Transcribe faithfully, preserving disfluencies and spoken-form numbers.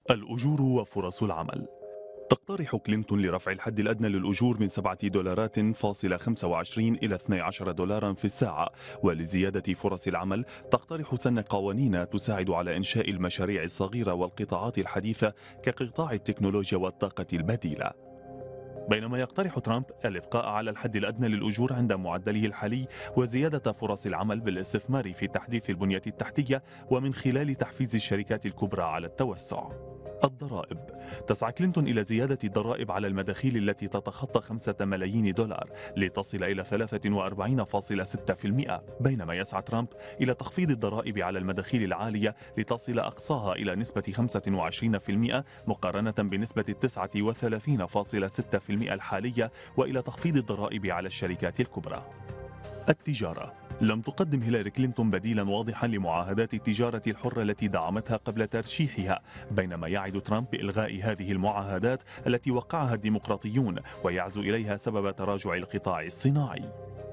الأجور وفرص العمل. تقترح كلينتون لرفع الحد الأدنى للأجور من سبعة دولارات فاصلة خمسة وعشرين إلى اثني عشر دولارا في الساعة، ولزيادة فرص العمل تقترح سن قوانين تساعد على إنشاء المشاريع الصغيرة والقطاعات الحديثة كقطاع التكنولوجيا والطاقة البديلة. بينما يقترح ترامب الإبقاء على الحد الأدنى للأجور عند معدله الحالي وزيادة فرص العمل بالاستثمار في تحديث البنية التحتية ومن خلال تحفيز الشركات الكبرى على التوسع. الضرائب. تسعى كلينتون إلى زيادة الضرائب على المداخيل التي تتخطى خمسة ملايين دولار لتصل إلى ثلاثة وأربعين فاصلة ستة بالمئة، بينما يسعى ترامب إلى تخفيض الضرائب على المداخيل العالية لتصل أقصاها إلى نسبة خمسة وعشرين بالمئة مقارنة بنسبة تسعة وثلاثين فاصلة ستة بالمئة الحالية، وإلى تخفيض الضرائب على الشركات الكبرى. التجارة. لم تقدم هيلاري كلينتون بديلا واضحا لمعاهدات التجارة الحرة التي دعمتها قبل ترشيحها، بينما يعد ترامب بإلغاء هذه المعاهدات التي وقعها الديمقراطيون ويعزو إليها سبب تراجع القطاع الصناعي.